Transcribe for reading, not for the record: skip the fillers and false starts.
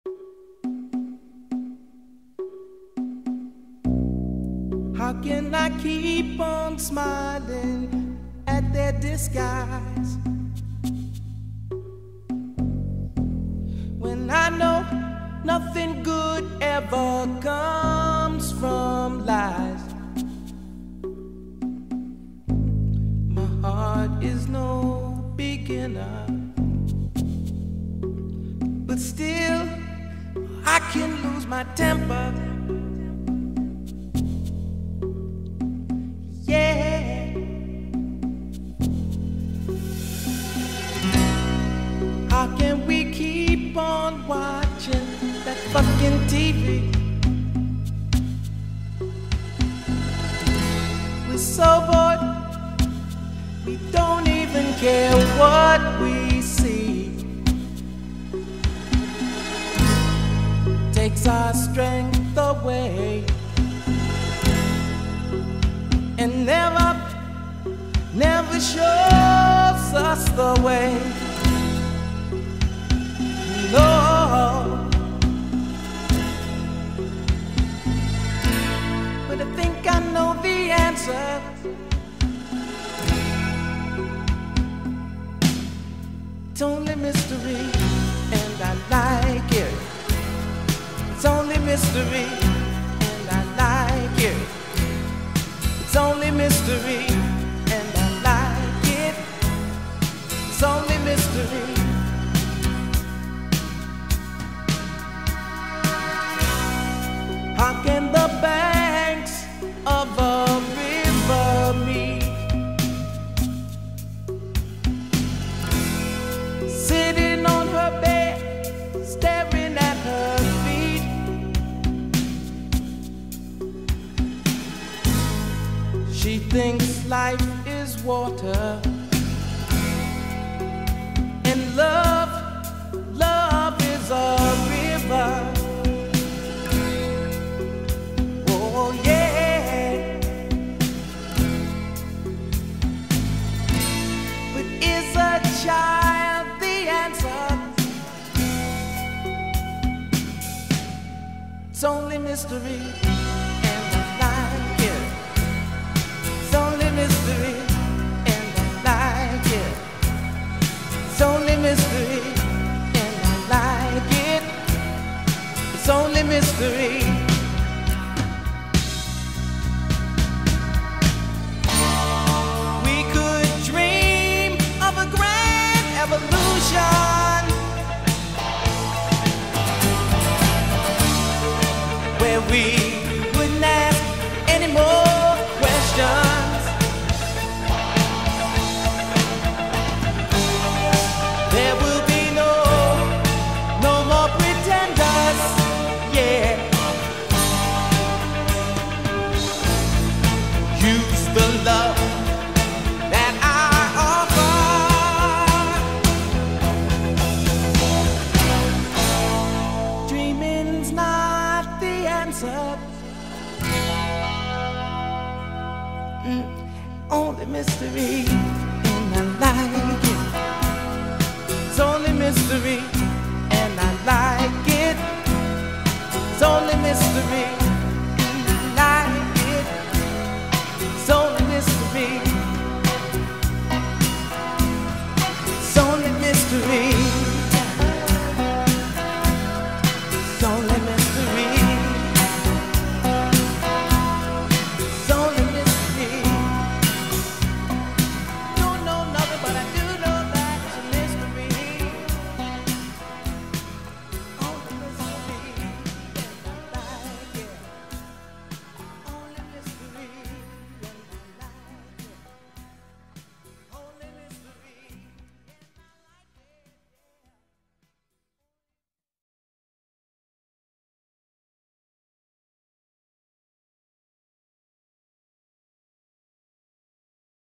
How can I keep on smiling at their disguise when I know nothing good ever comes from lies? My heart is no beginner, but still I can lose my temper. Yeah. How can we keep on watching that fucking TV? We're so bored, we don't even care what we see. Takes our strength away and never shows us the way. No, but I think I know the answer. It's only mystery, and I like it. It's only mystery, and I like it. It's only mystery, and I like it. It's only mystery. How can the banks of a river meet? Sitting on her bed, staring at her feet. She thinks life is water, and love is a river. Oh yeah. But is a child the answer? It's only mystery, and I like it. It's only mystery, and I like it. It's only mystery, and I like it. It's only mystery. We could dream of a grand evolution where we wouldn't ask any more questions. There will be no more pretenders, yeah. Use the love that I offer. Dreaming's not the answer. Only mystery, and I like it. It's only mystery, and I like it. It's only mystery.